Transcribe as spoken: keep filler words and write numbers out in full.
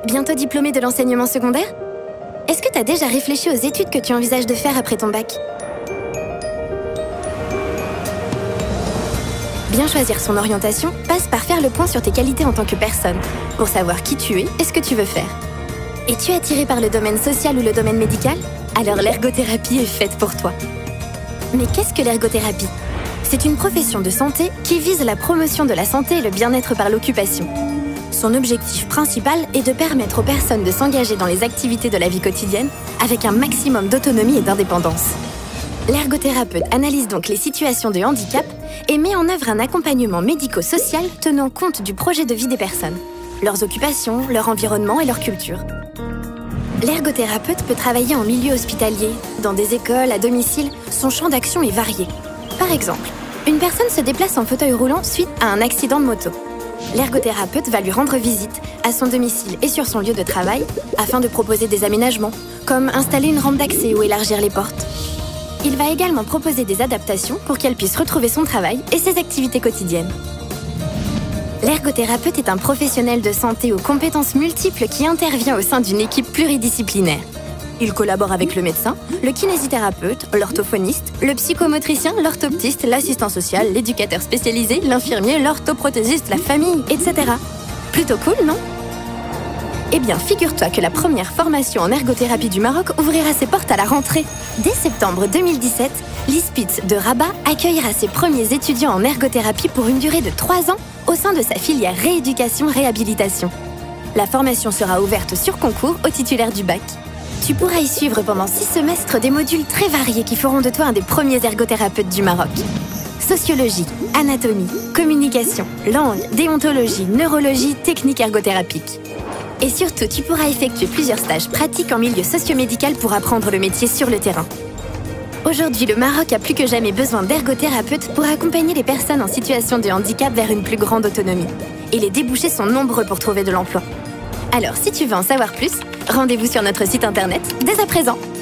Bientôt diplômé de l'enseignement secondaire? Est-ce que tu as déjà réfléchi aux études que tu envisages de faire après ton bac? Bien choisir son orientation passe par faire le point sur tes qualités en tant que personne, pour savoir qui tu es et ce que tu veux faire. Es-tu attiré par le domaine social ou le domaine médical? Alors l'ergothérapie est faite pour toi. Mais qu'est-ce que l'ergothérapie? C'est une profession de santé qui vise la promotion de la santé et le bien-être par l'occupation. Son objectif principal est de permettre aux personnes de s'engager dans les activités de la vie quotidienne avec un maximum d'autonomie et d'indépendance. L'ergothérapeute analyse donc les situations de handicap et met en œuvre un accompagnement médico-social tenant compte du projet de vie des personnes, leurs occupations, leur environnement et leur culture. L'ergothérapeute peut travailler en milieu hospitalier, dans des écoles, à domicile, son champ d'action est varié. Par exemple, une personne se déplace en fauteuil roulant suite à un accident de moto. L'ergothérapeute va lui rendre visite à son domicile et sur son lieu de travail afin de proposer des aménagements, comme installer une rampe d'accès ou élargir les portes. Il va également proposer des adaptations pour qu'elle puisse retrouver son travail et ses activités quotidiennes. L'ergothérapeute est un professionnel de santé aux compétences multiples qui intervient au sein d'une équipe pluridisciplinaire. Il collabore avec le médecin, le kinésithérapeute, l'orthophoniste, le psychomotricien, l'orthoptiste, l'assistant social, l'éducateur spécialisé, l'infirmier, l'orthoprothésiste, la famille, et cetera. Plutôt cool, non? Eh bien, figure-toi que la première formation en ergothérapie du Maroc ouvrira ses portes à la rentrée. Dès septembre deux mille dix-sept, l'I S P I T de Rabat accueillera ses premiers étudiants en ergothérapie pour une durée de trois ans au sein de sa filière rééducation-réhabilitation. La formation sera ouverte sur concours aux titulaires du bac. Tu pourras y suivre pendant six semestres des modules très variés qui feront de toi un des premiers ergothérapeutes du Maroc. Sociologie, anatomie, communication, langue, déontologie, neurologie, technique ergothérapique. Et surtout, tu pourras effectuer plusieurs stages pratiques en milieu socio-médical pour apprendre le métier sur le terrain. Aujourd'hui, le Maroc a plus que jamais besoin d'ergothérapeutes pour accompagner les personnes en situation de handicap vers une plus grande autonomie. Et les débouchés sont nombreux pour trouver de l'emploi. Alors, si tu veux en savoir plus, rendez-vous sur notre site internet dès à présent.